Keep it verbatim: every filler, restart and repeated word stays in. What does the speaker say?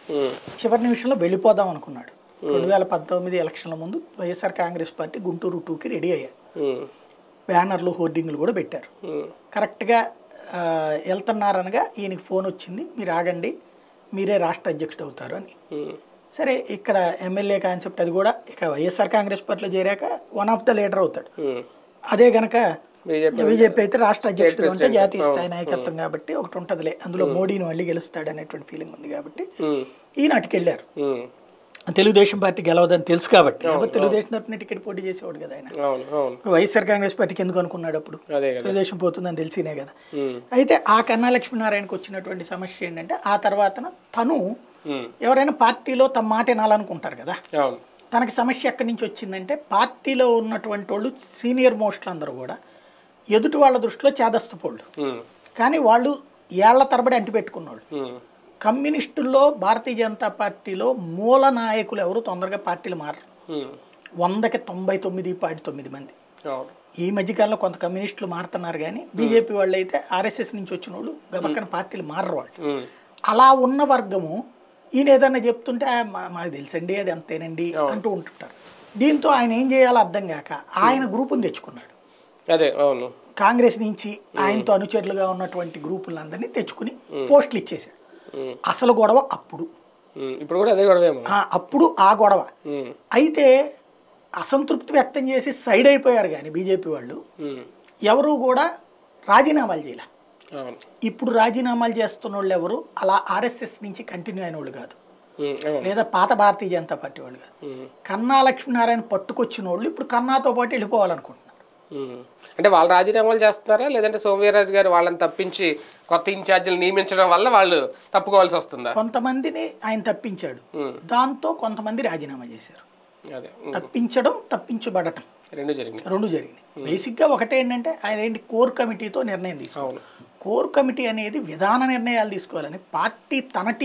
చివరి నిమిషంలో వెళ్ళిపోదాం అనుకున్నాడు. రెండు వేల పద్దెనిమిది ఎలక్షన్ల ముందు వైఎస్ఆర్ కాంగ్రెస్ పార్టీ గుంటూరు టూకి రెడీ అయ్యారు. బ్యానర్లు హోర్డింగ్లు కూడా పెట్టారు. కరెక్ట్గా వెళ్తున్నారనగా ఈయనకి ఫోన్ వచ్చింది, మీరు ఆగండి, మీరే రాష్ట్ర అధ్యక్షుడు అవుతారు అని. సరే, ఇక్కడ ఎమ్మెల్యే కాన్సెప్ట్ అది కూడా ఇక వైఎస్ఆర్ కాంగ్రెస్ పార్టీలో చేరాక వన్ ఆఫ్ ద లీడర్ అవుతాడు. అదే గనక బీజేపీ అయితే రాష్ట్ర అధ్యక్షుడు అంటే జాతీయ స్థాయి నాయకత్వం కాబట్టి ఒకటి ఉంటుందిలే, అందులో మోడీని మళ్ళీ గెలుస్తాడు అనేటువంటి ఫీలింగ్ ఉంది కాబట్టి ఈయన అటుకెళ్ళారు. తెలుగుదేశం పార్టీ గెలవదని తెలుసు కాబట్టి, తెలుగుదేశం తరఫున టికెట్ పోటీ చేసేవాడు కదా ఆయన. వైఎస్ఆర్ కాంగ్రెస్ పార్టీకి ఎందుకు అనుకున్నాడు అప్పుడు, తెలుగుదేశం పోతుందని తెలిసినే కదా. అయితే ఆ కన్నా లక్ష్మీనారాయణకి వచ్చినటువంటి సమస్య ఏంటంటే, ఆ తర్వాత తను ఎవరైనా పార్టీలో తమ మాట వినాలనుకుంటారు కదా, తనకి సమస్య ఎక్కడి నుంచి వచ్చిందంటే, పార్టీలో ఉన్నటువంటి వాళ్ళు సీనియర్ మోస్ట్లు అందరూ కూడా ఎదుటి వాళ్ళ దృష్టిలో చేదస్తపోళ్ళు, కానీ వాళ్ళు ఏళ్ల తరబడి అంటిపెట్టుకున్నాడు. కమ్యూనిస్టుల్లో భారతీయ జనతా పార్టీలో మూల నాయకులు ఎవరు తొందరగా పార్టీలు మారరు. వందకి తొంభై తొమ్మిది పాయింట్ తొమ్మిది మంది. ఈ మధ్యకాలంలో కొంత కమ్యూనిస్టులు మారుతున్నారు, కానీ బీజేపీ వాళ్ళు అయితే ఆర్ఎస్ఎస్ నుంచి వచ్చిన వాళ్ళు గబక్కన పార్టీలు మారరు వాళ్ళు. అలా ఉన్న వర్గము ఈయన ఏదన్నా చెప్తుంటే మాకు తెలుసండి అది అంతేనండి అంటూ ఉంటుంటారు. దీంతో ఆయన ఏం చేయాలో అర్థం కాక ఆయన గ్రూపుని తెచ్చుకున్నాడు. అదే అవును, కాంగ్రెస్ నుంచి ఆయనతో అనుచరులుగా ఉన్నటువంటి గ్రూపులందరినీ తెచ్చుకుని పోస్టులు ఇచ్చేసాడు. అసలు గొడవ అప్పుడు ఇప్పుడు కూడా అదే గొడవ అప్పుడు ఆ గొడవ అయితే అసంతృప్తి వ్యక్తం చేసి సైడ్ అయిపోయారు, కానీ బీజేపీ వాళ్ళు ఎవరు కూడా రాజీనామాలు చేయలే. ఇప్పుడు రాజీనామాలు చేస్తున్న వాళ్ళు ఎవరు అలా ఆర్ఎస్ఎస్ నుంచి కంటిన్యూ అయిన వాళ్ళు కాదు, లేదా పాత భారతీయ జనతా పార్టీ వాళ్ళు కాదు. కన్నా లక్ష్మీనారాయణ పట్టుకొచ్చిన వాళ్ళు ఇప్పుడు కన్నాతో పాటు వెళ్ళిపోవాలనుకుంటున్నారు. అంటే వాళ్ళు రాజీనామాలు చేస్తున్నారా, లేదంటే సోమవీర్రాజు గారు వాళ్ళని తప్పించి కొత్త ఇన్ఛార్జీలు నియమించడం వల్ల వాళ్ళు తప్పుకోవాల్సి వస్తుందా? కొంతమందిని ఆయన తప్పించాడు, దాంతో కొంతమంది రాజీనామా చేశారు. తప్పించడం తప్పించబడటం రెండు జరిగింది రెండు జరిగినాయి. బేసిక్గా ఒకటే ఏంటంటే, ఆయన ఏంటి కోర్ కమిటీతో నిర్ణయం తీసుకోవాలి. కోర్ కమిటీ అనేది విధాన నిర్ణయాలు తీసుకోవాలని పార్టీ తన